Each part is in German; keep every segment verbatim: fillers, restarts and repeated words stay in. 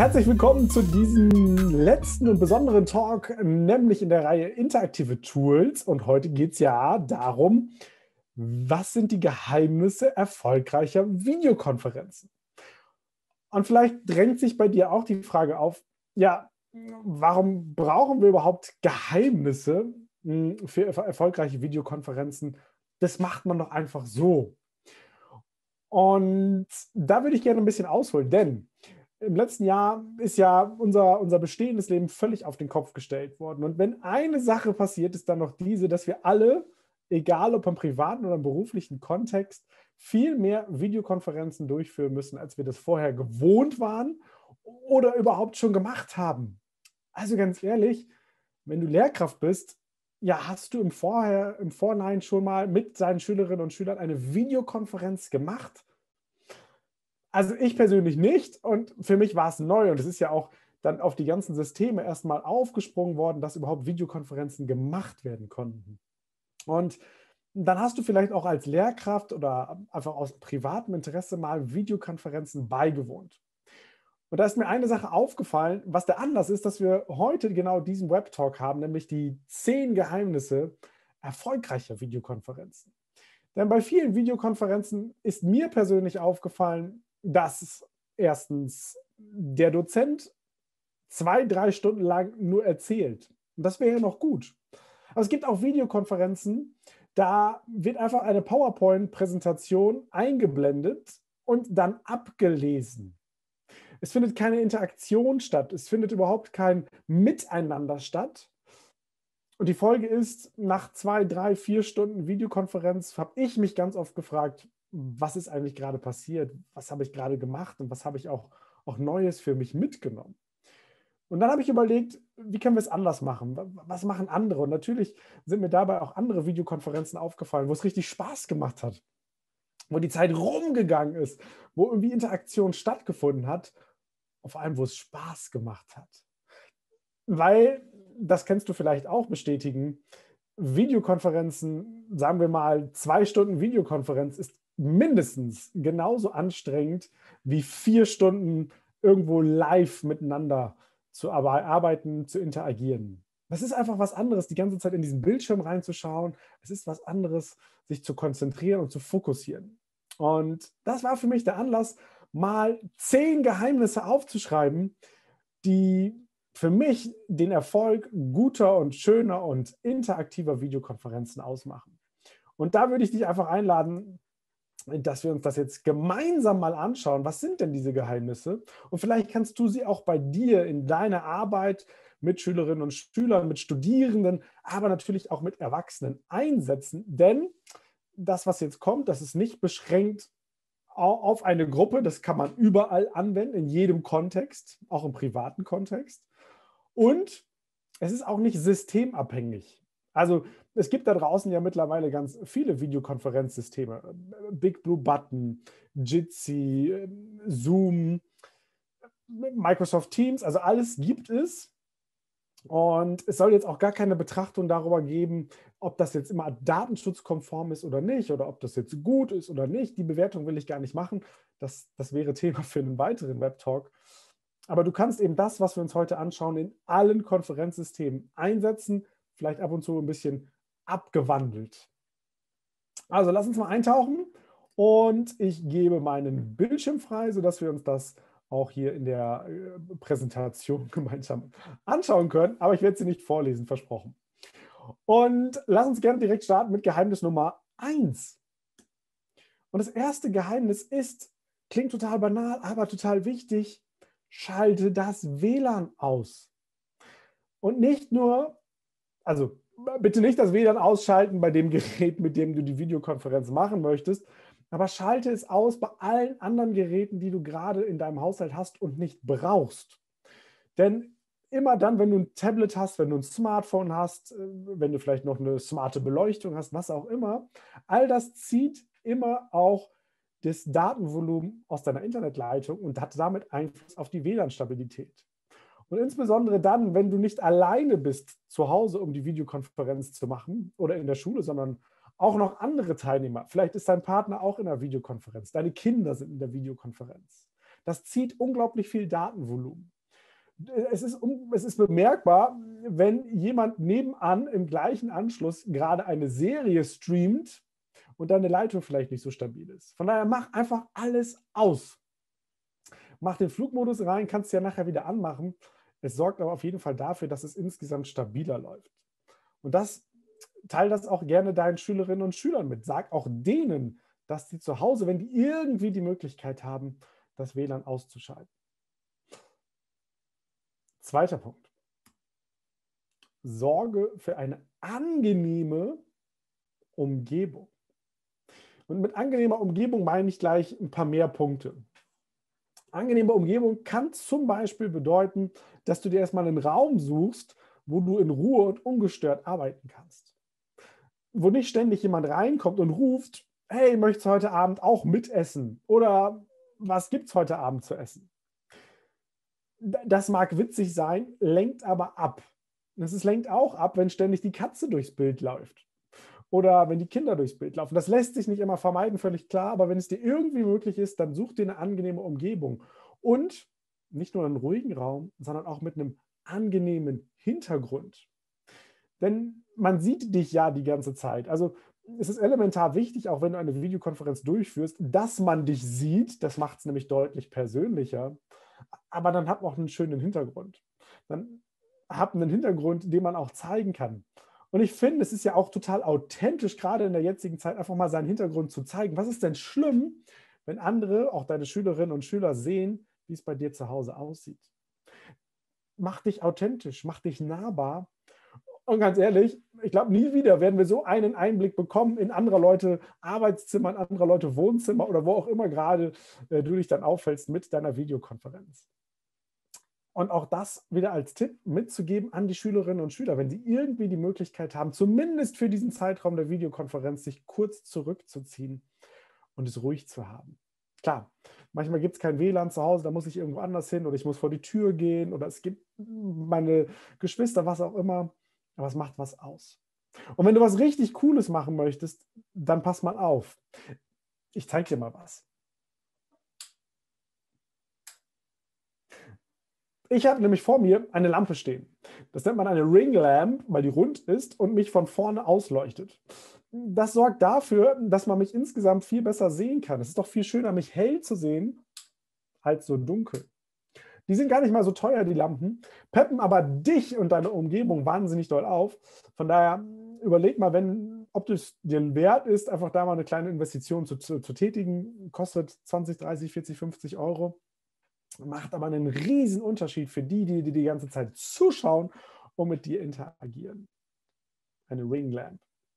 Herzlich willkommen zu diesem letzten und besonderen Talk, nämlich in der Reihe Interaktive Tools. Und heute geht es ja darum, was sind die Geheimnisse erfolgreicher Videokonferenzen? Und vielleicht drängt sich bei dir auch die Frage auf, ja, warum brauchen wir überhaupt Geheimnisse mh, für erf- erfolgreiche Videokonferenzen? Das macht man doch einfach so. Und da würde ich gerne ein bisschen ausholen, denn im letzten Jahr ist ja unser, unser bestehendes Leben völlig auf den Kopf gestellt worden. Und wenn eine Sache passiert, ist dann noch diese, dass wir alle, egal ob im privaten oder im beruflichen Kontext, viel mehr Videokonferenzen durchführen müssen, als wir das vorher gewohnt waren oder überhaupt schon gemacht haben. Also ganz ehrlich, wenn du Lehrkraft bist, ja, hast du im, Vorher, im Vorhinein schon mal mit seinen Schülerinnen und Schülern eine Videokonferenz gemacht? Also ich persönlich nicht, und für mich war es neu, und es ist ja auch dann auf die ganzen Systeme erstmal aufgesprungen worden, dass überhaupt Videokonferenzen gemacht werden konnten. Und dann hast du vielleicht auch als Lehrkraft oder einfach aus privatem Interesse mal Videokonferenzen beigewohnt. Und da ist mir eine Sache aufgefallen, was der Anlass ist, dass wir heute genau diesen Webtalk haben, nämlich die zehn Geheimnisse erfolgreicher Videokonferenzen. Denn bei vielen Videokonferenzen ist mir persönlich aufgefallen, dass erstens der Dozent zwei, drei Stunden lang nur erzählt. Und das wäre noch gut. Aber es gibt auch Videokonferenzen, da wird einfach eine PowerPoint-Präsentation eingeblendet und dann abgelesen. Es findet keine Interaktion statt. Es findet überhaupt kein Miteinander statt. Und die Folge ist, nach zwei, drei, vier Stunden Videokonferenz habe ich mich ganz oft gefragt, was ist eigentlich gerade passiert? Was habe ich gerade gemacht und was habe ich auch, auch Neues für mich mitgenommen? Und dann habe ich überlegt, wie können wir es anders machen? Was machen andere? Und natürlich sind mir dabei auch andere Videokonferenzen aufgefallen, wo es richtig Spaß gemacht hat, wo die Zeit rumgegangen ist, wo irgendwie Interaktion stattgefunden hat, und vor allem, wo es Spaß gemacht hat. Weil, das kennst du vielleicht auch bestätigen, Videokonferenzen, sagen wir mal, zwei Stunden Videokonferenz ist mindestens genauso anstrengend wie vier Stunden irgendwo live miteinander zu arbeiten, zu interagieren. Das ist einfach was anderes, die ganze Zeit in diesen Bildschirm reinzuschauen. Es ist was anderes, sich zu konzentrieren und zu fokussieren. Und das war für mich der Anlass, mal zehn Geheimnisse aufzuschreiben, die für mich den Erfolg guter und schöner und interaktiver Videokonferenzen ausmachen. Und da würde ich dich einfach einladen, dass wir uns das jetzt gemeinsam mal anschauen. Was sind denn diese Geheimnisse? Und vielleicht kannst du sie auch bei dir in deiner Arbeit mit Schülerinnen und Schülern, mit Studierenden, aber natürlich auch mit Erwachsenen einsetzen. Denn das, was jetzt kommt, das ist nicht beschränkt auf eine Gruppe. Das kann man überall anwenden, in jedem Kontext, auch im privaten Kontext. Und es ist auch nicht systemabhängig. Also es gibt da draußen ja mittlerweile ganz viele Videokonferenzsysteme. Big Blue Button, Jitsi, Zoom, Microsoft Teams, also alles gibt es. Und es soll jetzt auch gar keine Betrachtung darüber geben, ob das jetzt immer datenschutzkonform ist oder nicht, oder ob das jetzt gut ist oder nicht. Die Bewertung will ich gar nicht machen. Das, das wäre Thema für einen weiteren Webtalk. Aber du kannst eben das, was wir uns heute anschauen, in allen Konferenzsystemen einsetzen, vielleicht ab und zu ein bisschen abgewandelt. Also lass uns mal eintauchen, und ich gebe meinen Bildschirm frei, sodass wir uns das auch hier in der Präsentation gemeinsam anschauen können. Aber ich werde sie nicht vorlesen, versprochen. Und lass uns gerne direkt starten mit Geheimnis Nummer eins. Und das erste Geheimnis ist, klingt total banal, aber total wichtig: Schalte das W L A N aus. Und nicht nur, also bitte nicht das W L A N ausschalten bei dem Gerät, mit dem du die Videokonferenz machen möchtest, aber schalte es aus bei allen anderen Geräten, die du gerade in deinem Haushalt hast und nicht brauchst. Denn immer dann, wenn du ein Tablet hast, wenn du ein Smartphone hast, wenn du vielleicht noch eine smarte Beleuchtung hast, was auch immer, all das zieht immer auch das Datenvolumen aus deiner Internetleitung und hat damit Einfluss auf die W L A N-Stabilität. Und insbesondere dann, wenn du nicht alleine bist zu Hause, um die Videokonferenz zu machen oder in der Schule, sondern auch noch andere Teilnehmer. Vielleicht ist dein Partner auch in der Videokonferenz, deine Kinder sind in der Videokonferenz. Das zieht unglaublich viel Datenvolumen. Es ist, es ist bemerkbar, wenn jemand nebenan im gleichen Anschluss gerade eine Serie streamt und deine Leitung vielleicht nicht so stabil ist. Von daher mach einfach alles aus. Mach den Flugmodus rein, kannst du ja nachher wieder anmachen. Es sorgt aber auf jeden Fall dafür, dass es insgesamt stabiler läuft. Und das teile das auch gerne deinen Schülerinnen und Schülern mit. Sag auch denen, dass sie zu Hause, wenn die irgendwie die Möglichkeit haben, das W L A N auszuschalten. Zweiter Punkt. Sorge für eine angenehme Umgebung. Und mit angenehmer Umgebung meine ich gleich ein paar mehr Punkte. Angenehme Umgebung kann zum Beispiel bedeuten, dass du dir erstmal einen Raum suchst, wo du in Ruhe und ungestört arbeiten kannst. Wo nicht ständig jemand reinkommt und ruft, hey, möchtest du heute Abend auch mitessen? Oder was gibt es heute Abend zu essen? Das mag witzig sein, lenkt aber ab. Es lenkt auch ab, wenn ständig die Katze durchs Bild läuft. Oder wenn die Kinder durchs Bild laufen. Das lässt sich nicht immer vermeiden, völlig klar, aber wenn es dir irgendwie möglich ist, dann such dir eine angenehme Umgebung. Und nicht nur einen ruhigen Raum, sondern auch mit einem angenehmen Hintergrund. Denn man sieht dich ja die ganze Zeit. Also es ist elementar wichtig, auch wenn du eine Videokonferenz durchführst, dass man dich sieht. Das macht es nämlich deutlich persönlicher. Aber dann hat man auch einen schönen Hintergrund. Dann hat einen Hintergrund, den man auch zeigen kann. Und ich finde, es ist ja auch total authentisch, gerade in der jetzigen Zeit, einfach mal seinen Hintergrund zu zeigen. Was ist denn schlimm, wenn andere, auch deine Schülerinnen und Schüler, sehen, wie es bei dir zu Hause aussieht? Mach dich authentisch, mach dich nahbar. Und ganz ehrlich, ich glaube, nie wieder werden wir so einen Einblick bekommen in andere Leute Arbeitszimmer, in andere Leute Wohnzimmer oder wo auch immer gerade äh, du dich dann auffällst mit deiner Videokonferenz. Und auch das wieder als Tipp mitzugeben an die Schülerinnen und Schüler, wenn sie irgendwie die Möglichkeit haben, zumindest für diesen Zeitraum der Videokonferenz sich kurz zurückzuziehen und es ruhig zu haben. Klar, manchmal gibt es kein W L A N zu Hause, da muss ich irgendwo anders hin oder ich muss vor die Tür gehen oder es gibt meine Geschwister, was auch immer, aber es macht was aus. Und wenn du was richtig Cooles machen möchtest, dann pass mal auf. Ich zeige dir mal was. Ich habe nämlich vor mir eine Lampe stehen. Das nennt man eine Ring Lamp, weil die rund ist und mich von vorne ausleuchtet. Das sorgt dafür, dass man mich insgesamt viel besser sehen kann. Es ist doch viel schöner, mich hell zu sehen, als so dunkel. Die sind gar nicht mal so teuer, die Lampen, peppen aber dich und deine Umgebung wahnsinnig doll auf. Von daher überleg mal, wenn, ob es dir wert ist, einfach da mal eine kleine Investition zu, zu, zu tätigen. Kostet zwanzig, dreißig, vierzig, fünfzig Euro. Macht aber einen riesen Unterschied für die, die, die die ganze Zeit zuschauen und mit dir interagieren. Eine Ring Lamp.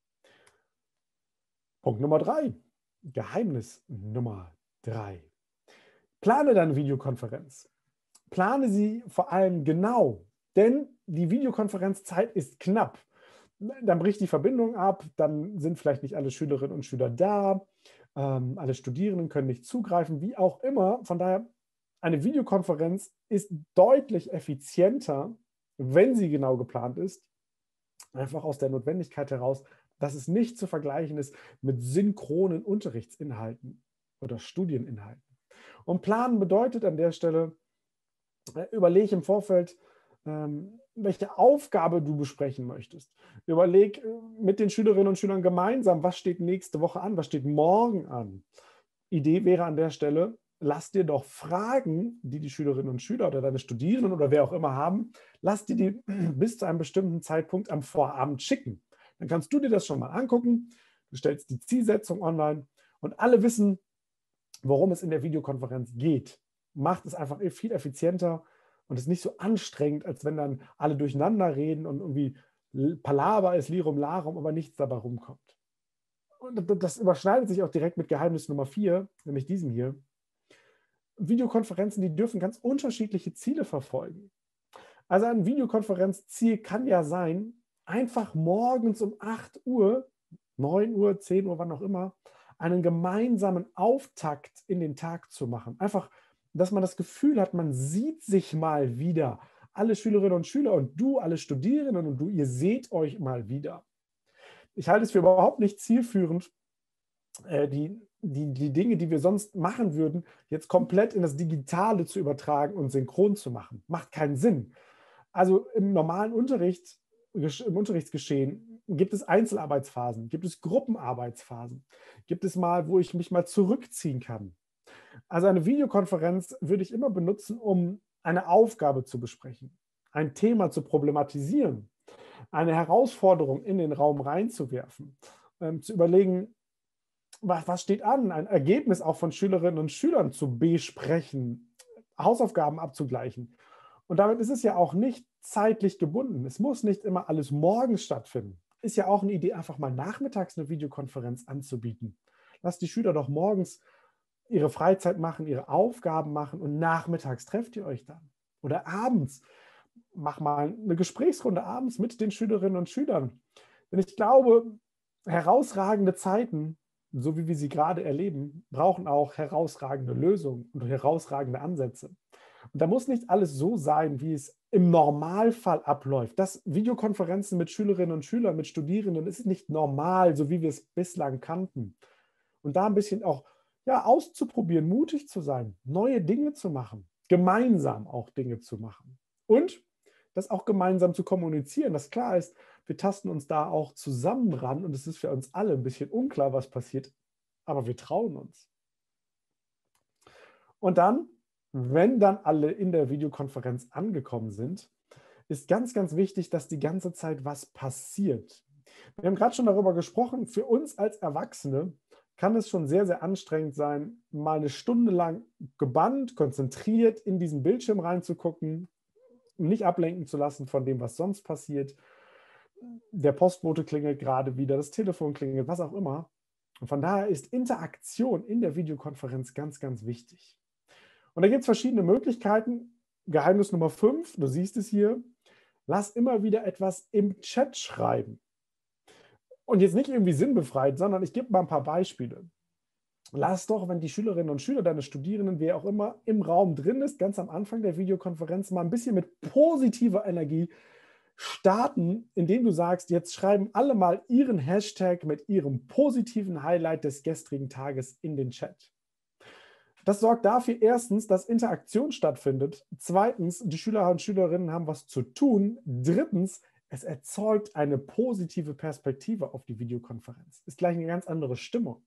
Punkt Nummer drei. Geheimnis Nummer drei. Plane deine Videokonferenz. Plane sie vor allem genau, denn die Videokonferenzzeit ist knapp. Dann bricht die Verbindung ab, dann sind vielleicht nicht alle Schülerinnen und Schüler da, ähm, alle Studierenden können nicht zugreifen, wie auch immer. Von daher, eine Videokonferenz ist deutlich effizienter, wenn sie genau geplant ist, einfach aus der Notwendigkeit heraus, dass es nicht zu vergleichen ist mit synchronen Unterrichtsinhalten oder Studieninhalten. Und planen bedeutet an der Stelle, überleg im Vorfeld, welche Aufgabe du besprechen möchtest. Überleg mit den Schülerinnen und Schülern gemeinsam, was steht nächste Woche an, was steht morgen an. Idee wäre an der Stelle, lass dir doch Fragen, die die Schülerinnen und Schüler oder deine Studierenden oder wer auch immer haben, lass dir die bis zu einem bestimmten Zeitpunkt am Vorabend schicken. Dann kannst du dir das schon mal angucken, du stellst die Zielsetzung online und alle wissen, worum es in der Videokonferenz geht. Macht es einfach viel effizienter und ist nicht so anstrengend, als wenn dann alle durcheinander reden und irgendwie Palaver ist, Lirum Larum, aber nichts dabei rumkommt. Und das überschneidet sich auch direkt mit Geheimnis Nummer vier, nämlich diesem hier. Videokonferenzen, die dürfen ganz unterschiedliche Ziele verfolgen. Also ein Videokonferenzziel kann ja sein, einfach morgens um acht Uhr, neun Uhr, zehn Uhr, wann auch immer, einen gemeinsamen Auftakt in den Tag zu machen. Einfach, dass man das Gefühl hat, man sieht sich mal wieder. Alle Schülerinnen und Schüler und du, alle Studierenden und du, ihr seht euch mal wieder. Ich halte es für überhaupt nicht zielführend, die die, die Dinge, die wir sonst machen würden, jetzt komplett in das Digitale zu übertragen und synchron zu machen. Macht keinen Sinn. Also im normalen Unterricht, im Unterrichtsgeschehen gibt es Einzelarbeitsphasen, gibt es Gruppenarbeitsphasen, gibt es mal, wo ich mich mal zurückziehen kann. Also eine Videokonferenz würde ich immer benutzen, um eine Aufgabe zu besprechen, ein Thema zu problematisieren, eine Herausforderung in den Raum reinzuwerfen, ähm, zu überlegen, was, was steht an, ein Ergebnis auch von Schülerinnen und Schülern zu besprechen, Hausaufgaben abzugleichen. Und damit ist es ja auch nicht zeitlich gebunden. Es muss nicht immer alles morgens stattfinden. Ist ja auch eine Idee, einfach mal nachmittags eine Videokonferenz anzubieten. Lasst die Schüler doch morgens ihre Freizeit machen, ihre Aufgaben machen und nachmittags trefft ihr euch dann. Oder abends. Mach mal eine Gesprächsrunde abends mit den Schülerinnen und Schülern. Denn ich glaube, herausragende Zeiten, so wie wir sie gerade erleben, brauchen auch herausragende Lösungen und herausragende Ansätze. Und da muss nicht alles so sein, wie es im Normalfall abläuft. Das Videokonferenzen mit Schülerinnen und Schülern, mit Studierenden ist nicht normal, so wie wir es bislang kannten. Und da ein bisschen auch ja, auszuprobieren, mutig zu sein, neue Dinge zu machen, gemeinsam auch Dinge zu machen. Und das auch gemeinsam zu kommunizieren, dass klar ist, wir tasten uns da auch zusammen ran und es ist für uns alle ein bisschen unklar, was passiert, aber wir trauen uns. Und dann, wenn dann alle in der Videokonferenz angekommen sind, ist ganz, ganz wichtig, dass die ganze Zeit was passiert. Wir haben gerade schon darüber gesprochen, für uns als Erwachsene kann es schon sehr, sehr anstrengend sein, mal eine Stunde lang gebannt, konzentriert in diesen Bildschirm reinzugucken, nicht ablenken zu lassen von dem, was sonst passiert. Der Postbote klingelt gerade wieder, das Telefon klingelt, was auch immer. Und von daher ist Interaktion in der Videokonferenz ganz, ganz wichtig. Und da gibt es verschiedene Möglichkeiten. Geheimnis Nummer fünf, du siehst es hier, lass immer wieder etwas im Chat schreiben. Und jetzt nicht irgendwie sinnbefreit, sondern ich gebe mal ein paar Beispiele. Lass doch, wenn die Schülerinnen und Schüler, deine Studierenden, wer auch immer im Raum drin ist, ganz am Anfang der Videokonferenz mal ein bisschen mit positiver Energie starten, indem du sagst, jetzt schreiben alle mal ihren Hashtag mit ihrem positiven Highlight des gestrigen Tages in den Chat. Das sorgt dafür erstens, dass Interaktion stattfindet. Zweitens, die Schüler und Schülerinnen haben was zu tun. Drittens, es erzeugt eine positive Perspektive auf die Videokonferenz. Ist gleich eine ganz andere Stimmung.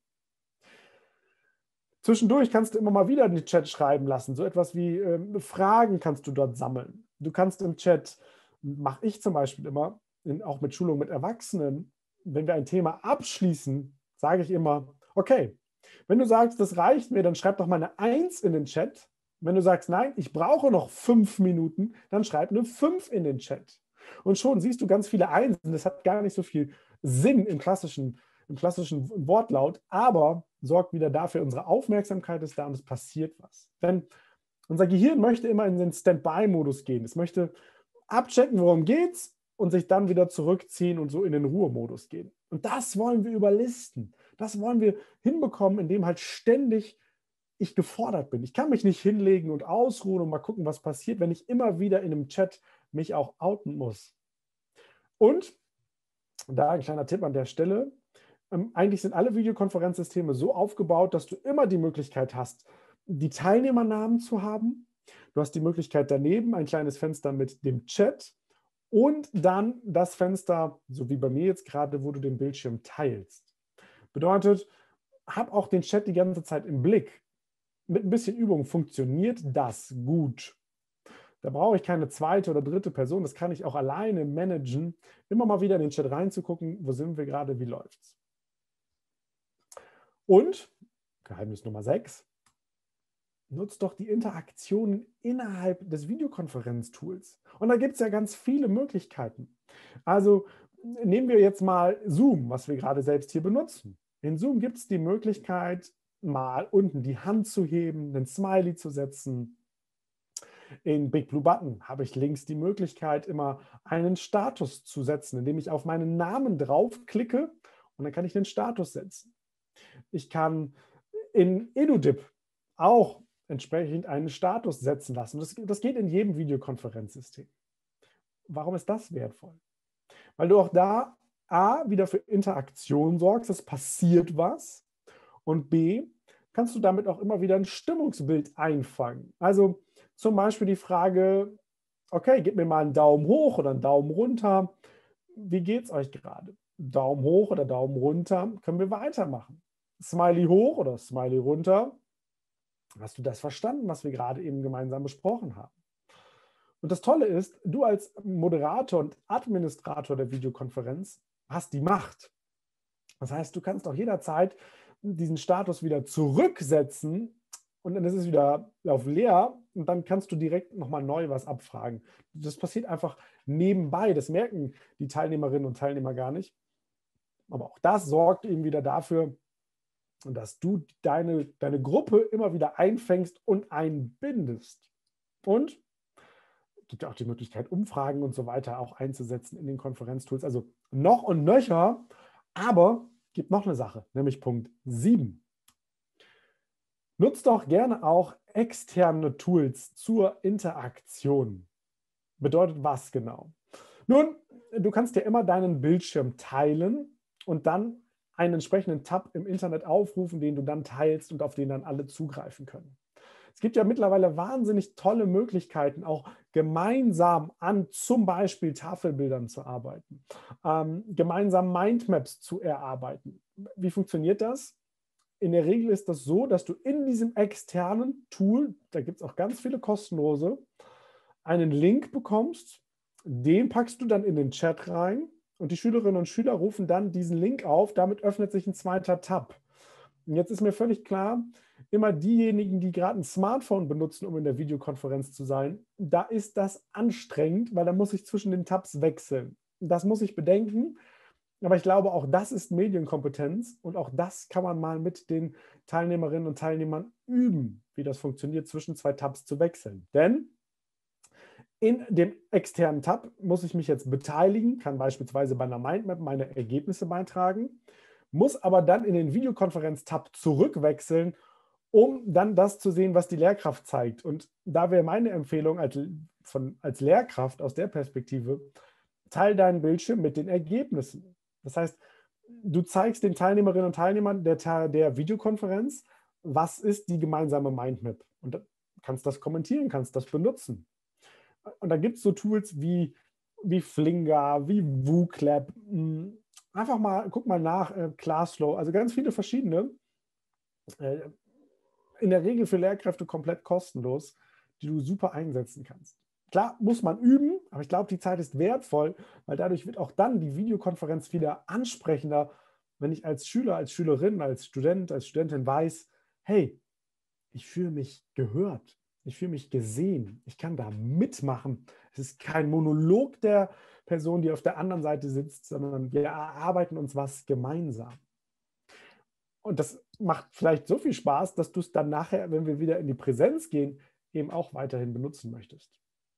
Zwischendurch kannst du immer mal wieder in den Chat schreiben lassen. So etwas wie äh, Fragen kannst du dort sammeln. Du kannst im Chat, mache ich zum Beispiel immer, in, auch mit Schulung mit Erwachsenen, wenn wir ein Thema abschließen, sage ich immer, okay, wenn du sagst, das reicht mir, dann schreib doch mal eine eins in den Chat. Wenn du sagst, nein, ich brauche noch fünf Minuten, dann schreib eine fünf in den Chat. Und schon siehst du ganz viele Einsen. Das hat gar nicht so viel Sinn im klassischen, im klassischen Wortlaut, aber sorgt wieder dafür, unsere Aufmerksamkeit ist da und es passiert was. Denn unser Gehirn möchte immer in den Standby-Modus gehen. Es möchte abchecken, worum geht's und sich dann wieder zurückziehen und so in den Ruhemodus gehen. Und das wollen wir überlisten. Das wollen wir hinbekommen, indem halt ständig ich gefordert bin. Ich kann mich nicht hinlegen und ausruhen und mal gucken, was passiert, wenn ich immer wieder in einem Chat mich auch outen muss. Und da ein kleiner Tipp an der Stelle. Ähm, eigentlich sind alle Videokonferenzsysteme so aufgebaut, dass du immer die Möglichkeit hast, die Teilnehmernamen zu haben. Du hast die Möglichkeit daneben ein kleines Fenster mit dem Chat und dann das Fenster, so wie bei mir jetzt gerade, wo du den Bildschirm teilst. Bedeutet, hab auch den Chat die ganze Zeit im Blick. Mit ein bisschen Übung funktioniert das gut. Da brauche ich keine zweite oder dritte Person. Das kann ich auch alleine managen. Immer mal wieder in den Chat reinzugucken, wo sind wir gerade, wie läuft's. Und, Geheimnis Nummer sechs, nutzt doch die Interaktionen innerhalb des Videokonferenztools. Und da gibt es ja ganz viele Möglichkeiten. Also nehmen wir jetzt mal Zoom, was wir gerade selbst hier benutzen. In Zoom gibt es die Möglichkeit, mal unten die Hand zu heben, einen Smiley zu setzen. In Big Blue Button habe ich links die Möglichkeit, immer einen Status zu setzen, indem ich auf meinen Namen draufklicke und dann kann ich den Status setzen. Ich kann in EduDip auch entsprechend einen Status setzen lassen. Das, das geht in jedem Videokonferenzsystem. Warum ist das wertvoll? Weil du auch da A, wieder für Interaktion sorgst, es passiert was. Und B, kannst du damit auch immer wieder ein Stimmungsbild einfangen. Also zum Beispiel die Frage, okay, gib mir mal einen Daumen hoch oder einen Daumen runter. Wie geht es euch gerade? Daumen hoch oder Daumen runter, können wir weitermachen. Smiley hoch oder Smiley runter. Hast du das verstanden, was wir gerade eben gemeinsam besprochen haben? Und das Tolle ist, du als Moderator und Administrator der Videokonferenz hast die Macht. Das heißt, du kannst auch jederzeit diesen Status wieder zurücksetzen und dann ist es wieder auf leer und dann kannst du direkt nochmal neu was abfragen. Das passiert einfach nebenbei. Das merken die Teilnehmerinnen und Teilnehmer gar nicht. Aber auch das sorgt eben wieder dafür, dass du deine, deine Gruppe immer wieder einfängst und einbindest. Und es gibt ja auch die Möglichkeit, Umfragen und so weiter auch einzusetzen in den Konferenztools. Also noch und nöcher, aber es gibt noch eine Sache, nämlich Punkt sieben. Nutzt doch gerne auch externe Tools zur Interaktion. Bedeutet was genau? Nun, du kannst ja immer deinen Bildschirm teilen und dann einen entsprechenden Tab im Internet aufrufen, den du dann teilst und auf den dann alle zugreifen können. Es gibt ja mittlerweile wahnsinnig tolle Möglichkeiten, auch gemeinsam an zum Beispiel Tafelbildern zu arbeiten, ähm, gemeinsam Mindmaps zu erarbeiten. Wie funktioniert das? In der Regel ist das so, dass du in diesem externen Tool, da gibt es auch ganz viele kostenlose, einen Link bekommst, den packst du dann in den Chat rein und die Schülerinnen und Schüler rufen dann diesen Link auf, damit öffnet sich ein zweiter Tab. Und jetzt ist mir völlig klar, immer diejenigen, die gerade ein Smartphone benutzen, um in der Videokonferenz zu sein, da ist das anstrengend, weil da muss ich zwischen den Tabs wechseln. Das muss ich bedenken. Aber ich glaube, auch das ist Medienkompetenz und auch das kann man mal mit den Teilnehmerinnen und Teilnehmern üben, wie das funktioniert, zwischen zwei Tabs zu wechseln. Denn in dem externen Tab muss ich mich jetzt beteiligen, kann beispielsweise bei einer Mindmap meine Ergebnisse beitragen, muss aber dann in den Videokonferenz-Tab zurückwechseln, um dann das zu sehen, was die Lehrkraft zeigt. Und da wäre meine Empfehlung als, von, als Lehrkraft aus der Perspektive, teile deinen Bildschirm mit den Ergebnissen. Das heißt, du zeigst den Teilnehmerinnen und Teilnehmern der, der Videokonferenz, was ist die gemeinsame Mindmap. Und du kannst das kommentieren, kannst das benutzen. Und da gibt es so Tools wie, wie Flinga, wie WooClap. Einfach mal, guck mal nach, äh, Classflow, also ganz viele verschiedene. Äh, in der Regel für Lehrkräfte komplett kostenlos, die du super einsetzen kannst. Klar, muss man üben, aber ich glaube, die Zeit ist wertvoll, weil dadurch wird auch dann die Videokonferenz wieder ansprechender, wenn ich als Schüler, als Schülerin, als Student, als Studentin weiß, hey, ich fühle mich gehört, ich fühle mich gesehen, ich kann da mitmachen. Es ist kein Monolog der Person, die auf der anderen Seite sitzt, sondern wir erarbeiten uns was gemeinsam. Und das macht vielleicht so viel Spaß, dass du es dann nachher, wenn wir wieder in die Präsenz gehen, eben auch weiterhin benutzen möchtest.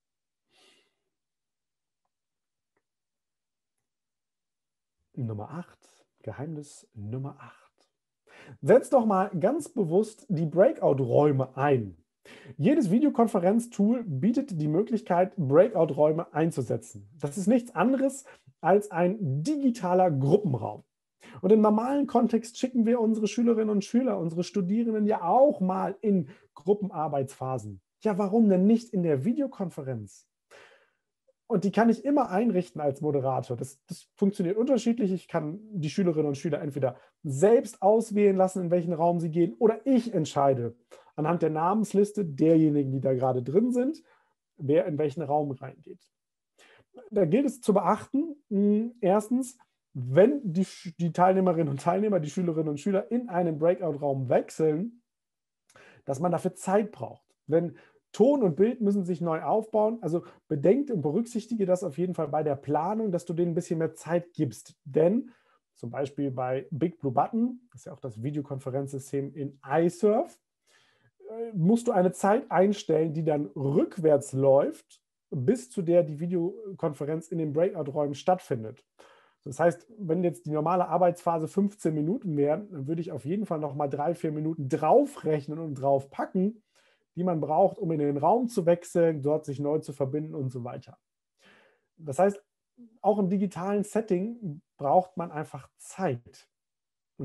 Nummer acht, Geheimnis Nummer acht. Setz doch mal ganz bewusst die Breakout-Räume ein. Jedes Videokonferenztool bietet die Möglichkeit, Breakout-Räume einzusetzen. Das ist nichts anderes als ein digitaler Gruppenraum. Und im normalen Kontext schicken wir unsere Schülerinnen und Schüler, unsere Studierenden ja auch mal in Gruppenarbeitsphasen. Ja, warum denn nicht in der Videokonferenz? Und die kann ich immer einrichten als Moderator. Das, das funktioniert unterschiedlich. Ich kann die Schülerinnen und Schüler entweder selbst auswählen lassen, in welchen Raum sie gehen, oder ich entscheide anhand der Namensliste derjenigen, die da gerade drin sind, wer in welchen Raum reingeht. Da gilt es zu beachten, erstens, wenn die, die Teilnehmerinnen und Teilnehmer, die Schülerinnen und Schüler in einen Breakout-Raum wechseln, dass man dafür Zeit braucht. Denn Ton und Bild müssen sich neu aufbauen. Also bedenkt und berücksichtige das auf jeden Fall bei der Planung, dass du denen ein bisschen mehr Zeit gibst. Denn zum Beispiel bei Big Blue Button, das ist ja auch das Videokonferenzsystem in iSurf, musst du eine Zeit einstellen, die dann rückwärts läuft, bis zu der die Videokonferenz in den Breakout-Räumen stattfindet. Das heißt, wenn jetzt die normale Arbeitsphase fünfzehn Minuten wären, dann würde ich auf jeden Fall noch mal drei, vier Minuten draufrechnen und draufpacken, die man braucht, um in den Raum zu wechseln, dort sich neu zu verbinden und so weiter. Das heißt, auch im digitalen Setting braucht man einfach Zeit. Und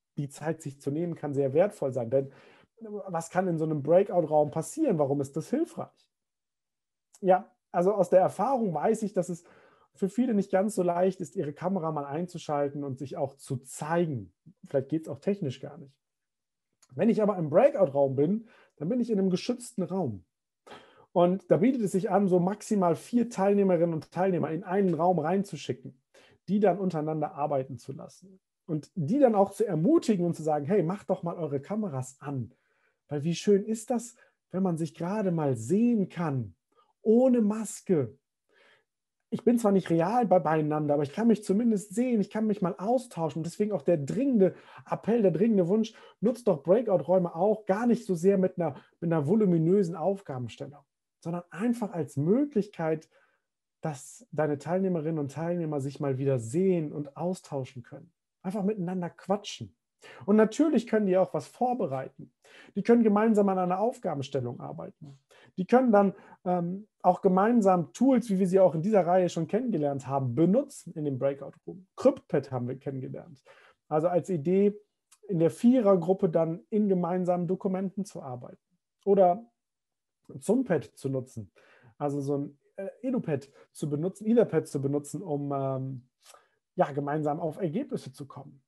die Zeit sich zu nehmen, kann sehr wertvoll sein. Denn was kann in so einem Breakout-Raum passieren? Warum ist das hilfreich? Ja, also aus der Erfahrung weiß ich, dass es für viele nicht ganz so leicht ist, ihre Kamera mal einzuschalten und sich auch zu zeigen. Vielleicht geht es auch technisch gar nicht. Wenn ich aber im Breakout-Raum bin, dann bin ich in einem geschützten Raum. Und da bietet es sich an, so maximal vier Teilnehmerinnen und Teilnehmer in einen Raum reinzuschicken, die dann untereinander arbeiten zu lassen. Und die dann auch zu ermutigen und zu sagen, hey, macht doch mal eure Kameras an. Weil wie schön ist das, wenn man sich gerade mal sehen kann, ohne Maske. Ich bin zwar nicht real bei beieinander, aber ich kann mich zumindest sehen, ich kann mich mal austauschen. Deswegen auch der dringende Appell, der dringende Wunsch, nutzt doch Breakout-Räume auch gar nicht so sehr mit einer, mit einer voluminösen Aufgabenstellung, sondern einfach als Möglichkeit, dass deine Teilnehmerinnen und Teilnehmer sich mal wieder sehen und austauschen können. Einfach miteinander quatschen. Und natürlich können die auch was vorbereiten. Die können gemeinsam an einer Aufgabenstellung arbeiten. Die können dann ähm, auch gemeinsam Tools, wie wir sie auch in dieser Reihe schon kennengelernt haben, benutzen in dem Breakout Room. CryptPad haben wir kennengelernt. Also als Idee, in der Vierergruppe dann in gemeinsamen Dokumenten zu arbeiten. Oder Zumpad zu nutzen. Also so ein äh, EduPad zu benutzen, Etherpad zu benutzen, um ähm, ja, gemeinsam auf Ergebnisse zu kommen.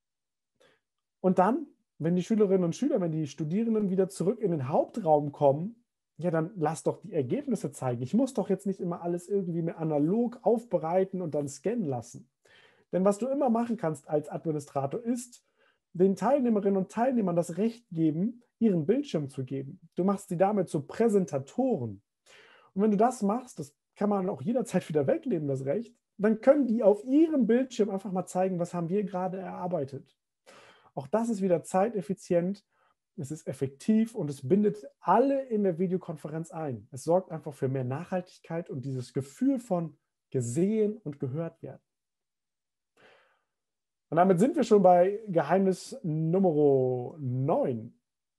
Und dann, wenn die Schülerinnen und Schüler, wenn die Studierenden wieder zurück in den Hauptraum kommen, ja, dann lass doch die Ergebnisse zeigen. Ich muss doch jetzt nicht immer alles irgendwie mehr analog aufbereiten und dann scannen lassen. Denn was du immer machen kannst als Administrator ist, den Teilnehmerinnen und Teilnehmern das Recht geben, ihren Bildschirm zu geben. Du machst sie damit zu Präsentatoren. Und wenn du das machst, das kann man auch jederzeit wieder wegnehmen, das Recht, dann können die auf ihrem Bildschirm einfach mal zeigen, was haben wir gerade erarbeitet. Auch das ist wieder zeiteffizient, es ist effektiv und es bindet alle in der Videokonferenz ein. Es sorgt einfach für mehr Nachhaltigkeit und dieses Gefühl von gesehen und gehört werden. Und damit sind wir schon bei Geheimnis Nummer neun.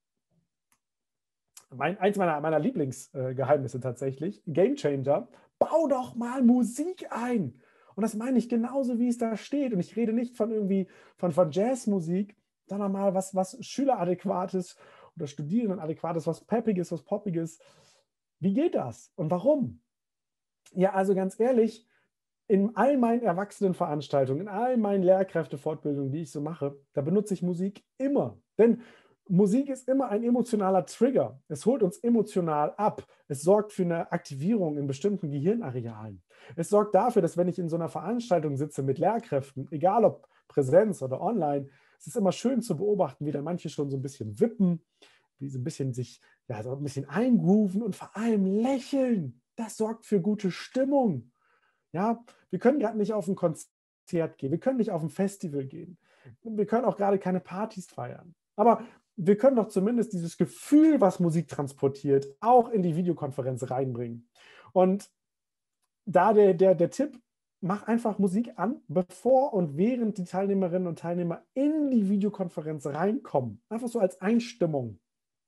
Mein, eins meiner, meiner Lieblingsgeheimnisse tatsächlich, Game Changer, bau doch mal Musik ein. Und das meine ich genauso, wie es da steht. Und ich rede nicht von irgendwie von, von Jazzmusik, sondern mal was, was Schüleradäquates oder Studierendenadäquates, was Peppiges, was Poppiges. Wie geht das und warum? Ja, also ganz ehrlich, in all meinen Erwachsenenveranstaltungen, in all meinen Lehrkräftefortbildungen, die ich so mache, da benutze ich Musik immer. Denn Musik ist immer ein emotionaler Trigger. Es holt uns emotional ab. Es sorgt für eine Aktivierung in bestimmten Gehirnarealen. Es sorgt dafür, dass wenn ich in so einer Veranstaltung sitze mit Lehrkräften, egal ob Präsenz oder online, es ist immer schön zu beobachten, wie dann manche schon so ein bisschen wippen, wie so ein bisschen sich, ja, so ein bisschen eingrooven und vor allem lächeln. Das sorgt für gute Stimmung. Ja, wir können gerade nicht auf ein Konzert gehen, wir können nicht auf ein Festival gehen, wir können auch gerade keine Partys feiern. Aber wir können doch zumindest dieses Gefühl, was Musik transportiert, auch in die Videokonferenz reinbringen. Und da der, der, der Tipp, mach einfach Musik an, bevor und während die Teilnehmerinnen und Teilnehmer in die Videokonferenz reinkommen. Einfach so als Einstimmung.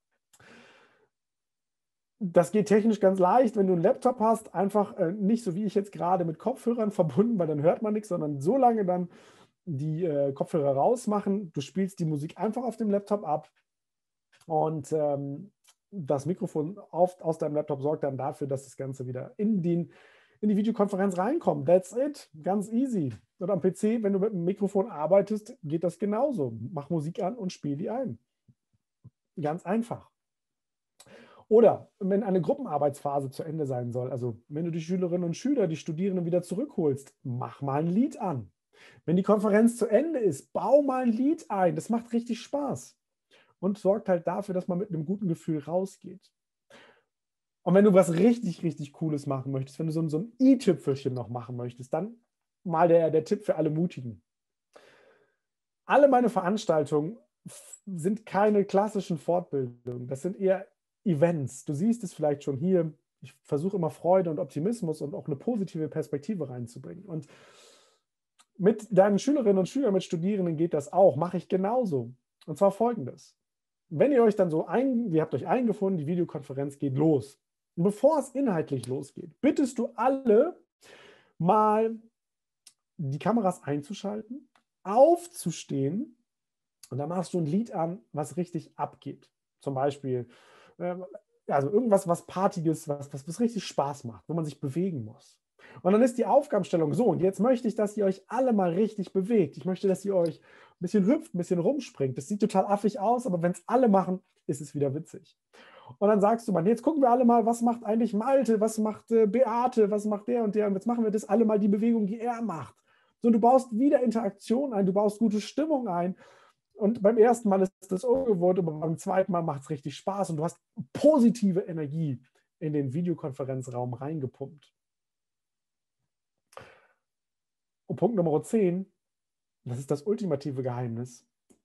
Das geht technisch ganz leicht, wenn du einen Laptop hast, einfach äh, nicht so wie ich jetzt gerade mit Kopfhörern verbunden, weil dann hört man nichts, sondern so lange dann die äh, Kopfhörer rausmachen. Du spielst die Musik einfach auf dem Laptop ab und ähm, das Mikrofon auf, aus deinem Laptop sorgt dann dafür, dass das Ganze wieder in, den, in die Videokonferenz reinkommt. That's it. Ganz easy. Und am P C, wenn du mit dem Mikrofon arbeitest, geht das genauso. Mach Musik an und spiel die ein. Ganz einfach. Oder wenn eine Gruppenarbeitsphase zu Ende sein soll, also wenn du die Schülerinnen und Schüler, die Studierenden wieder zurückholst, mach mal ein Lied an. Wenn die Konferenz zu Ende ist, bau mal ein Lied ein. Das macht richtig Spaß und sorgt halt dafür, dass man mit einem guten Gefühl rausgeht. Und wenn du was richtig, richtig Cooles machen möchtest, wenn du so ein, so ein i-Tüpfelchen noch machen möchtest, dann mal der, der Tipp für alle Mutigen. Alle meine Veranstaltungen sind keine klassischen Fortbildungen. Das sind eher Events. Du siehst es vielleicht schon hier. Ich versuche immer Freude und Optimismus und auch eine positive Perspektive reinzubringen. Und mit deinen Schülerinnen und Schülern, mit Studierenden geht das auch. Mache ich genauso. Und zwar Folgendes. Wenn ihr euch dann so ein, ihr habt euch eingefunden, die Videokonferenz geht los. Und bevor es inhaltlich losgeht, bittest du alle mal die Kameras einzuschalten, aufzustehen Und dann machst du ein Lied an, was richtig abgeht. Zum Beispiel, äh, also irgendwas, was Partiges, was, was, was richtig Spaß macht, wo man sich bewegen muss. Und dann ist die Aufgabenstellung so, und jetzt möchte ich, dass ihr euch alle mal richtig bewegt. Ich möchte, dass ihr euch ein bisschen hüpft, ein bisschen rumspringt. Das sieht total affig aus, aber wenn es alle machen, ist es wieder witzig. Und dann sagst du mal, jetzt gucken wir alle mal, was macht eigentlich Malte, was macht äh, Beate, was macht der und der. Und jetzt machen wir das alle mal die Bewegung, die er macht. So, du baust wieder Interaktion ein, du baust gute Stimmung ein. Und beim ersten Mal ist das ungewohnt, aber beim zweiten Mal macht es richtig Spaß und du hast positive Energie in den Videokonferenzraum reingepumpt. Und Punkt Nummer zehn, das ist das ultimative Geheimnis,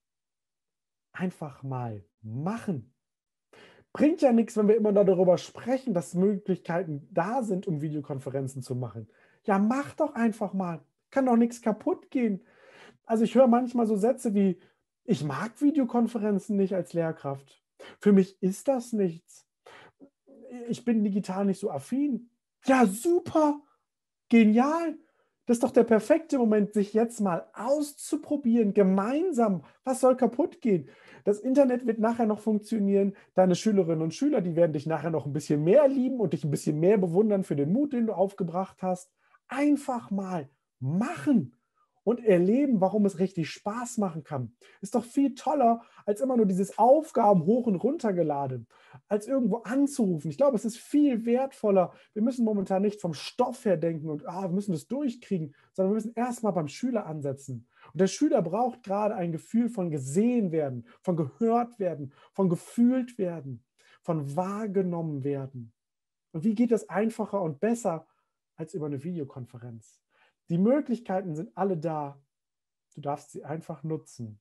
einfach mal machen. Bringt ja nichts, wenn wir immer nur darüber sprechen, dass Möglichkeiten da sind, um Videokonferenzen zu machen. Ja, mach doch einfach mal. Kann doch nichts kaputt gehen. Also ich höre manchmal so Sätze wie, ich mag Videokonferenzen nicht als Lehrkraft. Für mich ist das nichts. Ich bin digital nicht so affin. Ja, super. Genial. Das ist doch der perfekte Moment, sich jetzt mal auszuprobieren, gemeinsam. Was soll kaputt gehen? Das Internet wird nachher noch funktionieren. Deine Schülerinnen und Schüler, die werden dich nachher noch ein bisschen mehr lieben und dich ein bisschen mehr bewundern für den Mut, den du aufgebracht hast. Einfach mal machen und erleben, warum es richtig Spaß machen kann. Ist doch viel toller, als immer nur dieses Aufgaben hoch und runter geladen, als irgendwo anzurufen. Ich glaube, es ist viel wertvoller. Wir müssen momentan nicht vom Stoff her denken und ah, wir müssen das durchkriegen, sondern wir müssen erstmal beim Schüler ansetzen. Und der Schüler braucht gerade ein Gefühl von gesehen werden, von gehört werden, von gefühlt werden, von wahrgenommen werden. Und wie geht das einfacher und besser als über eine Videokonferenz? Die Möglichkeiten sind alle da. Du darfst sie einfach nutzen.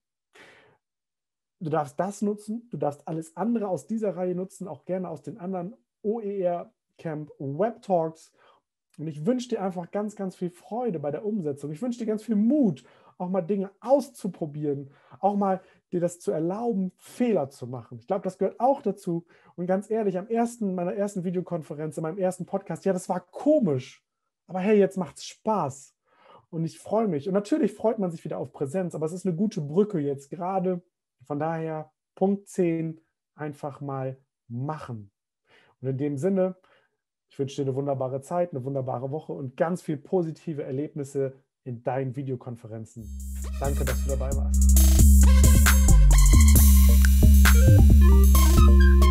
Du darfst das nutzen, du darfst alles andere aus dieser Reihe nutzen, auch gerne aus den anderen O E R Camp Web Talks. Und ich wünsche dir einfach ganz, ganz viel Freude bei der Umsetzung. Ich wünsche dir ganz viel Mut, auch mal Dinge auszuprobieren, auch mal dir das zu erlauben, Fehler zu machen. Ich glaube, das gehört auch dazu. Und ganz ehrlich, am ersten, meiner ersten Videokonferenz, in meinem ersten Podcast, ja, das war komisch. Aber hey, jetzt macht es Spaß. Und ich freue mich. Und natürlich freut man sich wieder auf Präsenz, aber es ist eine gute Brücke jetzt gerade. Von daher, Punkt zehn, einfach mal machen. Und in dem Sinne, ich wünsche dir eine wunderbare Zeit, eine wunderbare Woche und ganz viel positive Erlebnisse in deinen Videokonferenzen. Danke, dass du dabei warst.